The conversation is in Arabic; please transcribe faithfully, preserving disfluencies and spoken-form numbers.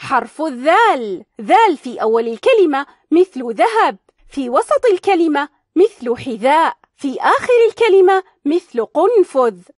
حرف الذال. ذال في أول الكلمة مثل ذهب، في وسط الكلمة مثل حذاء، في آخر الكلمة مثل قنفذ.